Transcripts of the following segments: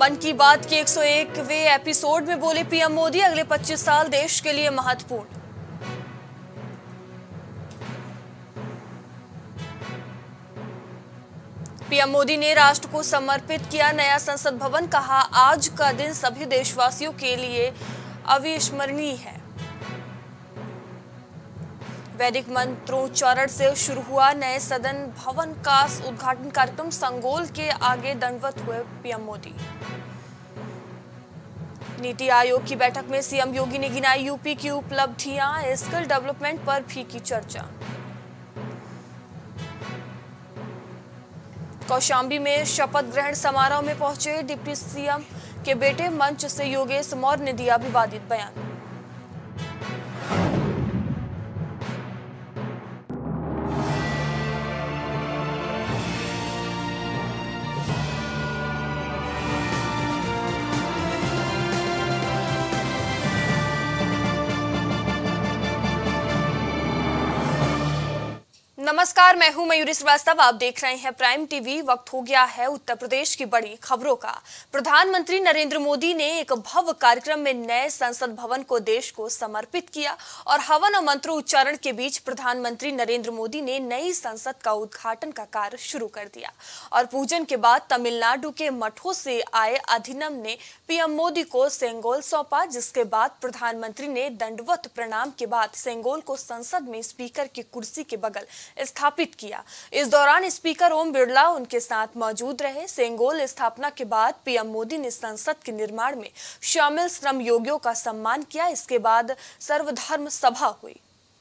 मन की बात के 101वें एपिसोड में बोले पीएम मोदी, अगले 25 साल देश के लिए महत्वपूर्ण। पीएम मोदी ने राष्ट्र को समर्पित किया नया संसद भवन, कहा आज का दिन सभी देशवासियों के लिए अविस्मरणीय है। वैदिक मंत्रोच्चारण से शुरू हुआ नए सदन भवन का उद्घाटन कार्यक्रम, संगोल के आगे दंडवत हुए पीएम मोदी। नीति आयोग की बैठक में सीएम योगी ने गिनाई यूपी की उपलब्धियां, स्किल डेवलपमेंट पर भी की चर्चा। कौशाम्बी में शपथ ग्रहण समारोह में पहुंचे डिप्टी सीएम के बेटे, मंच से योगेश मौर्य ने दिया विवादित बयान। नमस्कार, मैं हूं मयूरी श्रीवास्तव। आप देख रहे हैं प्राइम टीवी। वक्त हो गया है उत्तर प्रदेश की बड़ी खबरों का। प्रधानमंत्री नरेंद्र मोदी ने एक भव्य कार्यक्रम में नए संसद भवन को देश को समर्पित किया और हवन और मंत्रोच्चारण के बीच प्रधानमंत्री नरेंद्र मोदी ने नई संसद का उद्घाटन का कार्य शुरू कर दिया और पूजन के बाद तमिलनाडु के मठों से आए अधिनम ने पीएम मोदी को सेंगोल सौंपा, जिसके बाद प्रधानमंत्री ने दंडवत प्रणाम के बाद सेंगोल को संसद में स्पीकर की कुर्सी के बगल स्थापित किया। इस दौरान स्पीकर ओम बिरला उनके साथ मौजूद रहे। सेंगोल स्थापना के बाद पीएम मोदी ने संसद के निर्माण में शामिल श्रम योगियों का सम्मान किया। इसके बाद सर्वधर्म सभा हुई।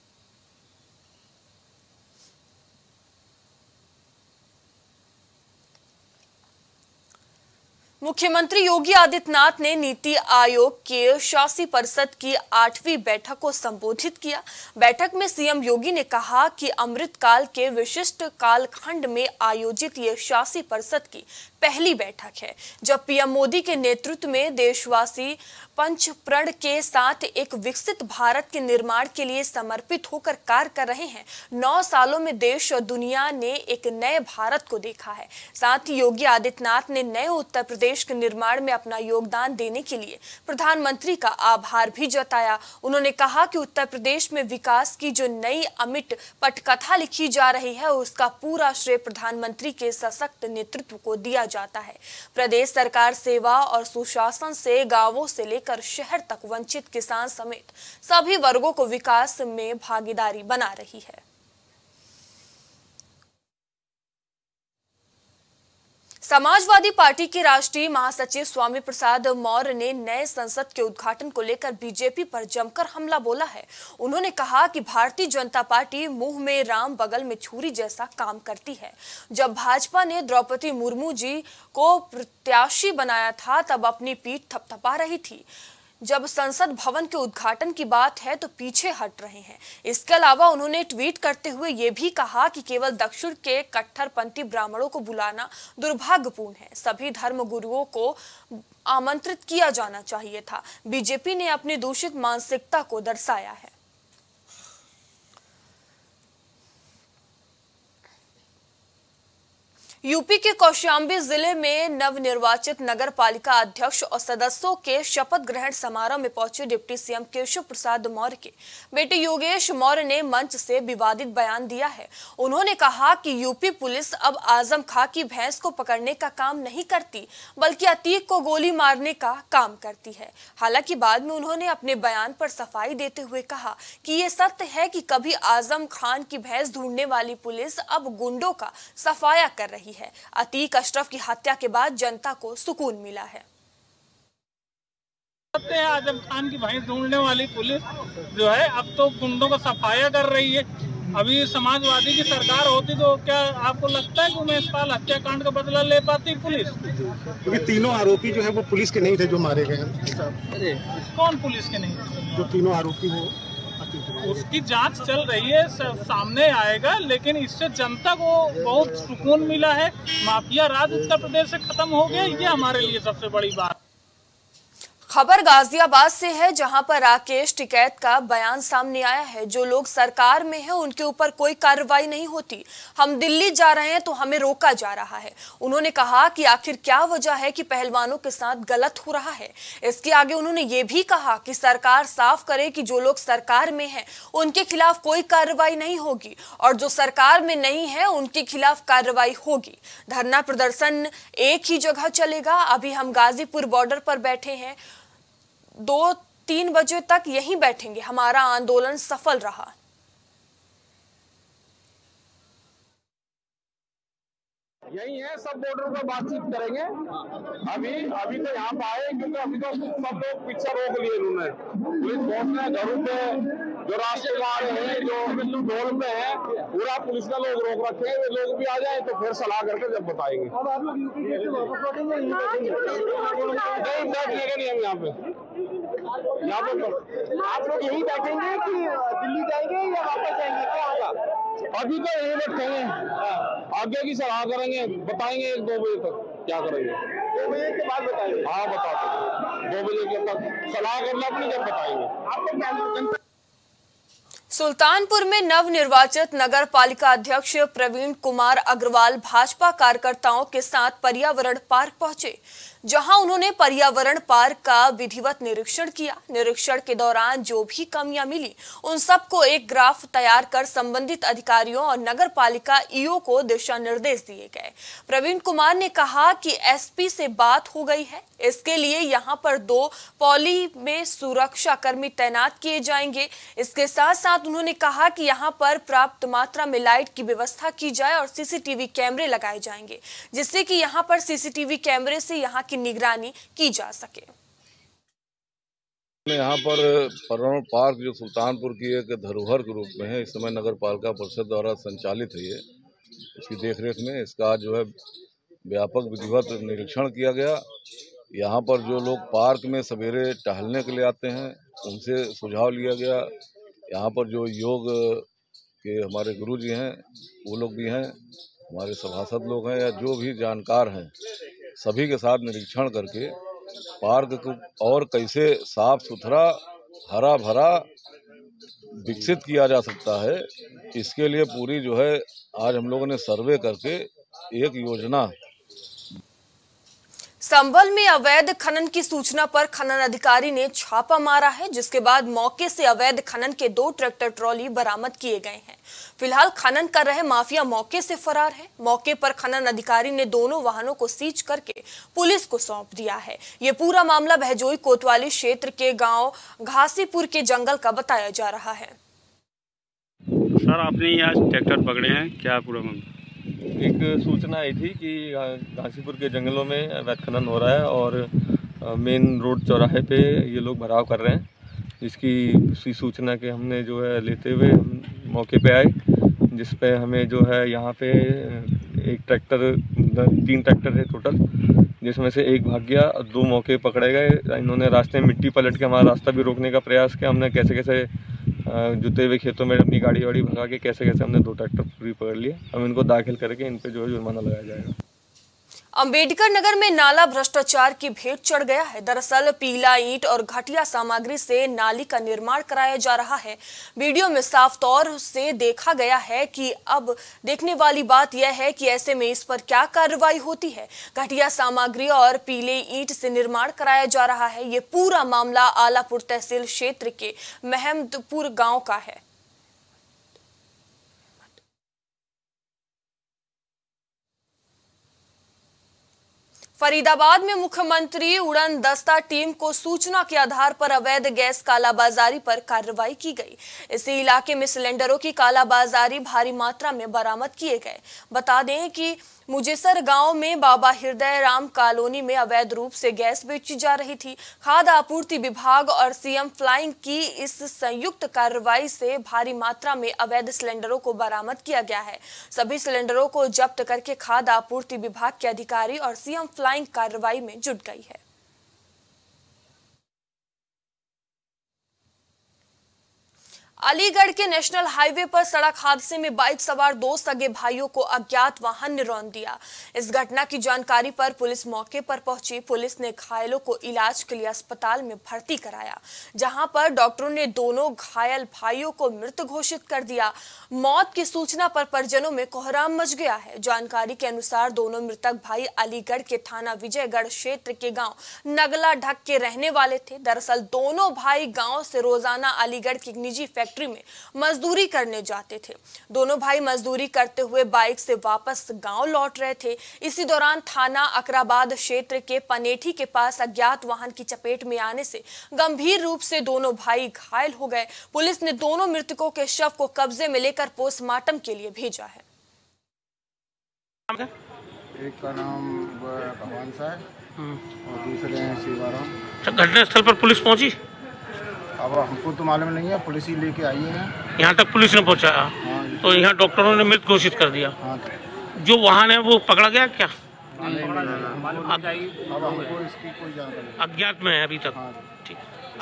मुख्यमंत्री योगी आदित्यनाथ ने नीति आयोग के शासी परिषद की 8वीं बैठक को संबोधित किया। बैठक में सीएम योगी ने कहा कि अमृतकाल के विशिष्ट कालखंड में आयोजित ये शासी परिषद की पहली बैठक है, जब पीएम मोदी के नेतृत्व में देशवासी पंच प्रण के साथ एक विकसित भारत के निर्माण के लिए समर्पित होकर कार्य कर रहे हैं। 9 सालों में देश और दुनिया ने एक नए भारत को देखा है। साथ ही योगी आदित्यनाथ ने नए उत्तर प्रदेश के निर्माण में अपना योगदान देने के लिए प्रधानमंत्री का आभार भी जताया। उन्होंने कहा कि उत्तर प्रदेश में विकास की जो नई अमिट पटकथा लिखी जा रही है, उसका पूरा श्रेय प्रधानमंत्री के सशक्त नेतृत्व को दिया जाता है। प्रदेश सरकार सेवा और सुशासन से गांवों से लेकर शहर तक वंचित किसान समेत सभी वर्गों को विकास में भागीदारी बना रही है। समाजवादी पार्टी के राष्ट्रीय महासचिव स्वामी प्रसाद मौर्य ने नए संसद के उद्घाटन को लेकर बीजेपी पर जमकर हमला बोला है। उन्होंने कहा कि भारतीय जनता पार्टी मुंह में राम बगल में छुरी जैसा काम करती है। जब भाजपा ने द्रौपदी मुर्मू जी को प्रत्याशी बनाया था, तब अपनी पीठ थपथपा रही थी। जब संसद भवन के उद्घाटन की बात है तो पीछे हट रहे हैं। इसके अलावा उन्होंने ट्वीट करते हुए ये भी कहा कि केवल दक्षिण के कट्टरपंथी ब्राह्मणों को बुलाना दुर्भाग्यपूर्ण है। सभी धर्म गुरुओं को आमंत्रित किया जाना चाहिए था। बीजेपी ने अपनी दूषित मानसिकता को दर्शाया है। यूपी के कौशाम्बी जिले में नवनिर्वाचित नगर पालिका अध्यक्ष और सदस्यों के शपथ ग्रहण समारोह में पहुंचे डिप्टी सीएम केशव प्रसाद मौर्य के बेटे योगेश मौर्य ने मंच से विवादित बयान दिया है। उन्होंने कहा कि यूपी पुलिस अब आजम खां की भैंस को पकड़ने का काम नहीं करती, बल्कि अतीक को गोली मारने का काम करती है। हालांकि बाद में उन्होंने अपने बयान पर सफाई देते हुए कहा कि ये सत्य है कि कभी आजम खान की भैंस ढूंढने वाली पुलिस अब गुंडों का सफाया कर रही है। अतीक अशरफ की हत्या के बाद जनता को सुकून मिला है। आजम खान की भैंस ढूंढने वाली पुलिस जो है अब तो गुंडों का सफाया कर रही है। अभी समाजवादी की सरकार होती तो क्या आपको लगता है कि उमेश पाल हत्याकांड का बदला ले पाती पुलिस? क्योंकि तीनों आरोपी जो है वो पुलिस के नहीं थे जो मारे गए हैं। कौन पुलिस के नहीं? जो तीनों आरोपी हो उसकी जांच चल रही है, सामने आएगा। लेकिन इससे जनता को बहुत सुकून मिला है। माफिया राज उत्तर प्रदेश से खत्म हो गया, ये हमारे लिए सबसे बड़ी बात। खबर गाजियाबाद से है, जहां पर राकेश टिकैत का बयान सामने आया है। जो लोग सरकार में हैं उनके ऊपर कोई कार्रवाई नहीं होती। हम दिल्ली जा रहे हैं तो हमें रोका जा रहा है। उन्होंने कहा कि आखिर क्या वजह है कि पहलवानों के साथ गलत हो रहा है। इसके आगे उन्होंने ये भी कहा कि सरकार साफ करे कि जो लोग सरकार में हैं उनके खिलाफ कोई कार्रवाई नहीं होगी और जो सरकार में नहीं है उनके खिलाफ कार्रवाई होगी। धरना प्रदर्शन एक ही जगह चलेगा। अभी हम गाजीपुर बॉर्डर पर बैठे हैं, 2-3 बजे तक यहीं बैठेंगे। हमारा आंदोलन सफल रहा। यही है, सब बॉर्डर पर बातचीत करेंगे। अभी तो यहाँ पे आए क्योंकि अभी तो सब लोग पीछे रोक लिए इन्होंने। पुलिस फोर्स ने घरों पे जो रास्ते में आ रहे हैं, जो टोल पे है, पूरा पुलिस ने लोग रोक रखे हैं। वे लोग भी आ जाए तो फिर सलाह करके जब बताएंगे। अब आप लोग यूपी से वापस लौटेंगे? नहीं, बैठने का नहीं हम यहाँ पे। यहाँ पे आप लोग यही बैठेंगे कि दिल्ली जाएंगे या वापस जाएंगे? क्या होगा? अभी तो यही बैठेंगे, आगे की सलाह करेंगे, बताएंगे 1-2 बजे तक क्या करेंगे। 2 बजे के बाद बताएंगे? हाँ, बता देंगे। 2 बजे के तक सलाह करना अपनी, जब बताएंगे। आपको क्या? सुल्तानपुर में नवनिर्वाचित नगर पालिका अध्यक्ष प्रवीण कुमार अग्रवाल भाजपा कार्यकर्ताओं के साथ पर्यावरण पार्क पहुंचे, जहां उन्होंने पर्यावरण पार्क का विधिवत निरीक्षण किया। निरीक्षण के दौरान जो भी कमियां मिली उन सबको एक ग्राफ तैयार कर संबंधित अधिकारियों और नगर पालिका ईओ को दिशा निर्देश दिए गए। प्रवीण कुमार ने कहा कि एसपी से बात हो गई है, इसके लिए यहां पर 2 पॉली में सुरक्षा कर्मी तैनात किए जाएंगे। इसके साथ साथ उन्होंने कहा कि यहां पर पर्याप्त मात्रा में लाइट की व्यवस्था की जाए और सीसीटीवी कैमरे लगाए जाएंगे, जिससे कि यहां पर सीसीटीवी कैमरे से यहां की निगरानी की जा सके। यहाँ पर पर्यावरण पार्क जो सुल्तानपुर की एक धरोहर के रूप में है, इस समय नगर पालिका परिषद द्वारा संचालित है। ये इसकी देखरेख में इसका जो है व्यापक विधिवत निरीक्षण किया गया। यहाँ पर जो लोग पार्क में सवेरे टहलने के लिए आते हैं उनसे सुझाव लिया गया। यहाँ पर जो योग के हमारे गुरु जी हैं वो लोग भी हैं, हमारे सभासद लोग हैं, या जो भी जानकार हैं, सभी के साथ निरीक्षण करके पार्क को और कैसे साफ सुथरा हरा भरा विकसित किया जा सकता है, इसके लिए पूरी जो है आज हम लोगों ने सर्वे करके एक योजना। संभल में अवैध खनन की सूचना पर खनन अधिकारी ने छापा मारा है, जिसके बाद मौके से अवैध खनन के 2 ट्रैक्टर ट्रॉली बरामद किए गए हैं। फिलहाल खनन कर रहे माफिया मौके से फरार है। मौके पर खनन अधिकारी ने दोनों वाहनों को सीज करके पुलिस को सौंप दिया है। ये पूरा मामला बहजोई कोतवाली क्षेत्र के गांव घासीपुर के जंगल का बताया जा रहा है। सर, आपने यहाँ ट्रैक्टर पकड़े हैं, क्या पूरा मामला? एक सूचना आई थी कि घासीपुर के जंगलों में अवैध खनन हो रहा है और मेन रोड चौराहे पे ये लोग भराव कर रहे हैं। इसकी सूचना के हमने जो है लेते हुए हम मौके पे आए, जिस पे हमें जो है यहाँ पे एक ट्रैक्टर 3 ट्रैक्टर है टोटल, जिसमें से एक भाग गया, 2 मौके पकड़े गए। इन्होंने रास्ते में मिट्टी पलट के हमारा रास्ता भी रोकने का प्रयास किया। हमने कैसे जुते हुए खेतों में अपनी गाड़ी वाड़ी भगा के कैसे हमने 2 ट्रैक्टर पूरी पकड़ लिए। हम इनको दाखिल करके इन पे जो है जुर्माना लगाया जाएगा। अंबेडकर नगर में नाला भ्रष्टाचार की भेंट चढ़ गया है। दरअसल पीला ईंट और घटिया सामग्री से नाली का निर्माण कराया जा रहा है। वीडियो में साफ तौर से देखा गया है कि अब देखने वाली बात यह है कि ऐसे में इस पर क्या कार्रवाई होती है। घटिया सामग्री और पीले ईंट से निर्माण कराया जा रहा है। ये पूरा मामला आलापुर तहसील क्षेत्र के महमदपुर गाँव का है। फरीदाबाद में मुख्यमंत्री उड़न दस्ता टीम को सूचना के आधार पर अवैध गैस कालाबाजारी पर कार्रवाई की गई। इसी इलाके में सिलेंडरों की कालाबाजारी भारी मात्रा में बरामद किए गए। बता दें कि मुजेसर गांव में बाबा हृदय राम कॉलोनी में अवैध रूप से गैस बेची जा रही थी। खाद्य आपूर्ति विभाग और सीएम फ्लाइंग की इस संयुक्त कार्रवाई से भारी मात्रा में अवैध सिलेंडरों को बरामद किया गया है। सभी सिलेंडरों को जब्त करके खाद्य आपूर्ति विभाग के अधिकारी और सीएम फ्लाइंग कार्रवाई में जुट गई है। अलीगढ़ के नेशनल हाईवे पर सड़क हादसे में बाइक सवार दो सगे भाइयों को अज्ञात वाहन ने रौंद दिया। इस घटना की जानकारी पर पुलिस मौके पर पहुंची। पुलिस ने घायलों को इलाज के लिए अस्पताल में भर्ती कराया, जहां पर डॉक्टरों ने दोनों घायल भाइयों को मृत घोषित कर दिया। मौत की सूचना पर परिजनों में कोहराम मच गया है। जानकारी के अनुसार दोनों मृतक भाई अलीगढ़ के थाना विजयगढ़ क्षेत्र के गाँव नगला ढक के रहने वाले थे। दरअसल दोनों भाई गाँव से रोजाना अलीगढ़ की निजी फैक्ट्री में मजदूरी करने जाते थे। दोनों भाई मजदूरी करते हुए बाइक से वापस गांव लौट रहे थे। इसी दौरान थाना अकराबाद क्षेत्र के पनेठी के पास अज्ञात वाहन की चपेट में आने से गंभीर रूप से दोनों भाई घायल हो गए। पुलिस ने दोनों मृतकों के शव को कब्जे में लेकर पोस्टमार्टम के लिए भेजा है। एक का नाम भगवान सा है और दूसरे हैं शिवाराम। घटनास्थल पर पुलिस पहुंची? अब हमको तो मालूम नहीं है, पुलिस ही लेके आई है। यहाँ तक पुलिस ने पहुंचाया? हाँ। तो यहाँ डॉक्टरों ने मृत घोषित कर दिया। हाँ। जो वाहन है वो पकड़ा गया क्या? नहीं, अब हमको इसकी कोई जानकारी अज्ञात में है अभी तक। हाँ। ठीक।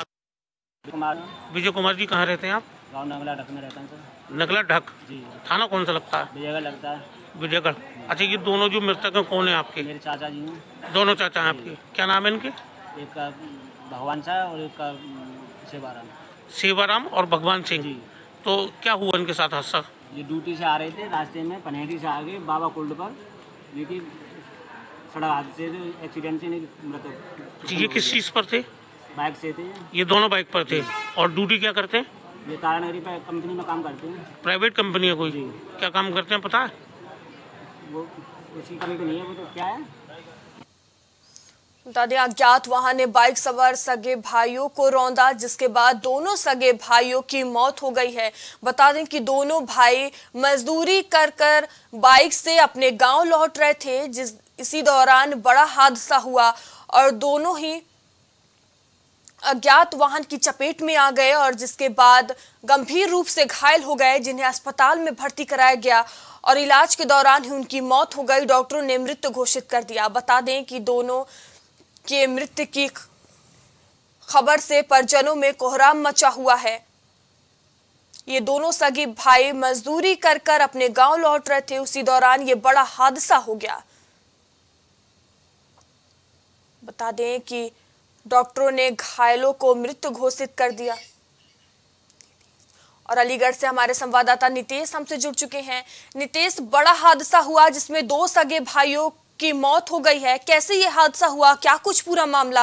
विजय कुमार जी कहाँ रहते हैं आप? गाँव नगला ढक में रहता हूँ सर। नगला ढक जी। थाना कौन सा लगता है? विजयगढ़ लगता है। विजयगढ़। अच्छा, ये दोनों जो मृतक हैं कौन है आपके? मेरे चाचा जी हैं। दोनों चाचा हैं आपके? क्या नाम है इनके? एक का भगवान सा और एक का सेवाराम। सेवाराम और भगवान सिंह। जी। तो क्या हुआ इनके साथ हादसा? ये ड्यूटी से आ रहे थे, रास्ते में पनेठी से आगे बाबा कुंड पर देखिए सड़क हादसे से एक्सीडेंट से मृतक। ये किस चीज़ पर थे? बाइक से थे। ये दोनों बाइक पर थे। और ड्यूटी क्या करते हैं? ये तारानगरी पर कंपनी में काम करते हैं। प्राइवेट कंपनी है कोई? जी। क्या काम करते हैं पता है? वो उसकी कमी तो नहीं है, वो तो क्या है। बता दें, अज्ञात वाहन ने बाइक सवार सगे भाइयों को रौंदा, जिसके बाद दोनों सगे भाइयों की मौत हो गई है। बता दें कि दोनों भाई मजदूरी कर बाइक से अपने गांव लौट रहे थे। इसी दौरान बड़ा हादसा हुआ और दोनों ही अज्ञात वाहन की चपेट में आ गए और जिसके बाद गंभीर रूप से घायल हो गए, जिन्हें अस्पताल में भर्ती कराया गया और इलाज के दौरान ही उनकी मौत हो गई। डॉक्टरों ने मृत घोषित कर दिया। बता दें कि दोनों के मृत्यु की खबर से परिजनों में कोहराम मचा हुआ है। ये दोनों सगे भाई मजदूरी कर अपने गांव लौट रहे थे। उसी दौरान ये बड़ा हादसा हो गया। बता दें कि डॉक्टरों ने घायलों को मृत घोषित कर दिया। और अलीगढ़ से हमारे संवाददाता नितेश हमसे जुड़ चुके हैं। नितेश, बड़ा हादसा हुआ जिसमें दो सगे भाइयों की मौत हो गई है। कैसे ये हादसा हुआ, क्या कुछ पूरा मामला?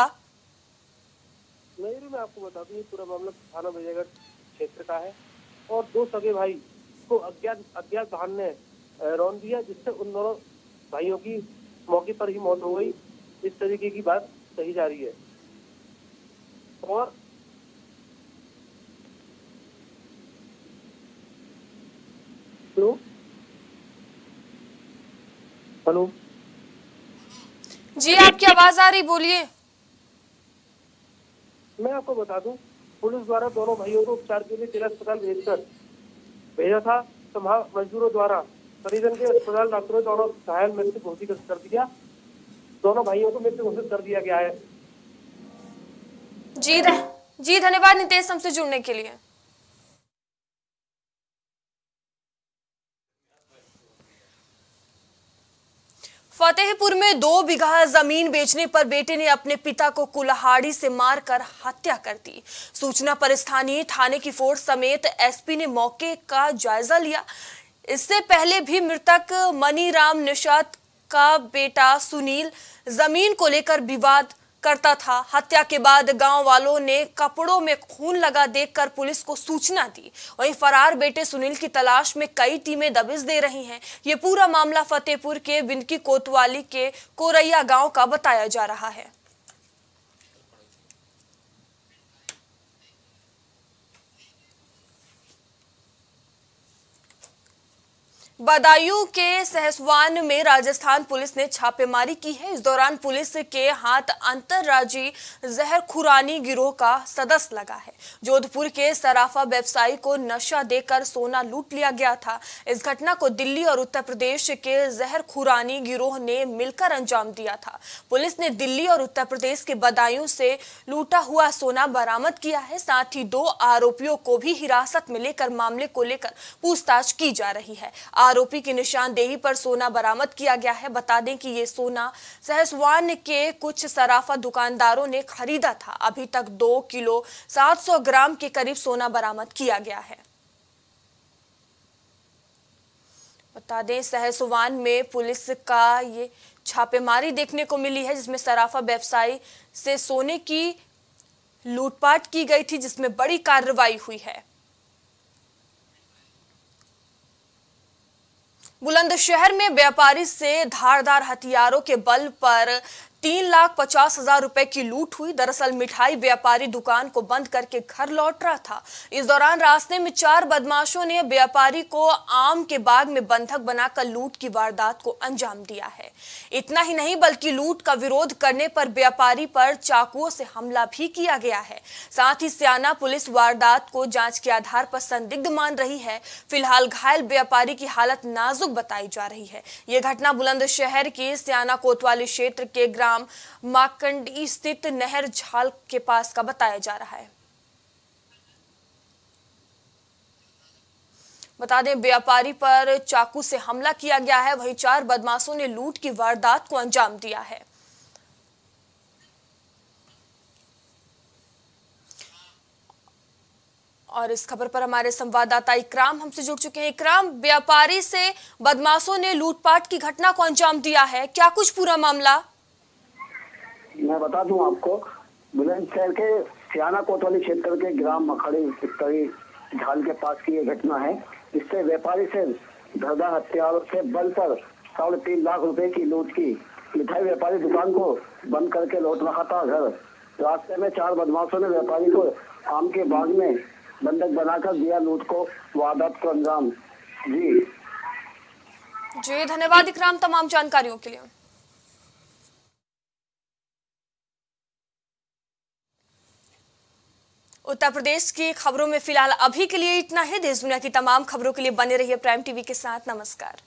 मैं आपको बता दूं, ये पूरा मामला थाना विजयगढ़ क्षेत्र का है और दो सगे भाई को अज्ञात वाहन ने रौंद दिया, जिससे उन दोनों भाइयों की मौके पर ही मौत हो गई। इस तरीके की बात कही जा रही है। और हेलो जी, आपकी आवाज आ रही, बोलिए। मैं आपको बता दूं, पुलिस द्वारा दोनों भाइयों को उपचार के लिए जिला अस्पताल भेजा था। तो वहां मजदूरों द्वारा परिजन के अस्पताल डॉक्टरों दोनों घायल मृत्यु घोषित कर दिया। दोनों भाइयों को मृत्यु घोषित कर दिया गया है। जी धन्यवाद नितेश हमसे जुड़ने के लिए। फतेहपुर में 2 बीघा जमीन बेचने पर बेटे ने अपने पिता को कुल्हाड़ी से मारकर हत्या कर दी। सूचना पर स्थानीय थाने की फोर्स समेत एसपी ने मौके का जायजा लिया। इससे पहले भी मृतक मनीराम निषाद का बेटा सुनील जमीन को लेकर विवाद करता था। हत्या के बाद गांव वालों ने कपड़ों में खून लगा देखकर पुलिस को सूचना दी। वहीं फरार बेटे सुनील की तलाश में कई टीमें दबिश दे रही हैं। ये पूरा मामला फतेहपुर के बिनकी कोतवाली के कोरैया गांव का बताया जा रहा है। बदायूं के सहसवान में राजस्थान पुलिस ने छापेमारी की है। इस दौरान पुलिस के हाथ अंतर्राज्यीय जहर खुरानी गिरोह का सदस्य लगा है। जोधपुर के सराफा व्यवसायी को नशा देकर सोना लूट लिया गया था। इस घटना को दिल्ली और उत्तर प्रदेश के जहर खुरानी गिरोह ने मिलकर अंजाम दिया था। पुलिस ने दिल्ली और उत्तर प्रदेश के बदायूं से लूटा हुआ सोना बरामद किया है। साथ ही 2 आरोपियों को भी हिरासत में लेकर मामले को लेकर पूछताछ की जा रही है। आरोपी की निशानदेही पर सोना बरामद किया गया है। बता दें कि ये सोना सहसवान के कुछ सराफा दुकानदारों ने खरीदा था। अभी तक 2 किलो 700 ग्राम के करीब सोना बरामद किया गया है। बता दें सहसवान में पुलिस का ये छापेमारी देखने को मिली है, जिसमें सराफा व्यवसायी से सोने की लूटपाट की गई थी, जिसमें बड़ी कार्रवाई हुई है। बुलंदशहर में व्यापारी से धारदार हथियारों के बल पर 3,50,000 रुपए की लूट हुई। दरअसल मिठाई व्यापारी दुकान को बंद करके घर लौट रहा था। इस दौरान रास्ते में 4 बदमाशों ने व्यापारी को आम के बाग में बंधक बनाकर लूट की वारदात को अंजाम दिया है। इतना ही नहीं बल्कि लूट का विरोध करने पर व्यापारी पर चाकुओं से हमला भी किया गया है। साथ ही स्याना पुलिस वारदात को जांच के आधार पर संदिग्ध मान रही है। फिलहाल घायल व्यापारी की हालत नाजुक बताई जा रही है। यह घटना बुलंदशहर के स्याना कोतवाली क्षेत्र के ग्राम माकंडी स्थित नहर झाल के पास का बताया जा रहा है। बता दें व्यापारी पर चाकू से हमला किया गया है। वहीं 4 बदमाशों ने लूट की वारदात को अंजाम दिया है। और इस खबर पर हमारे संवाददाता इकराम हमसे जुड़ चुके हैं। इकराम, व्यापारी से बदमाशों ने लूटपाट की घटना को अंजाम दिया है, क्या कुछ पूरा मामला? मैं बता दूं आपको, बुलंदशहर के स्याना कोतवाली क्षेत्र के ग्राम मखड़ी झाल के पास की ये घटना है। इससे व्यापारी से धारदार हथियारों से बल पर 3.5 लाख रुपए की लूट की। मिठाई व्यापारी दुकान को बंद करके लौट रहा था घर। रास्ते में 4 बदमाशों ने व्यापारी को आम के बाग में बंधक बनाकर दिया लूट को वारदात को अंजाम। जी धन्यवाद इकराम तमाम जानकारियों के लिए। उत्तर प्रदेश की खबरों में फिलहाल अभी के लिए इतना है। देश दुनिया की तमाम खबरों के लिए बने रहिए प्राइम टीवी के साथ। नमस्कार।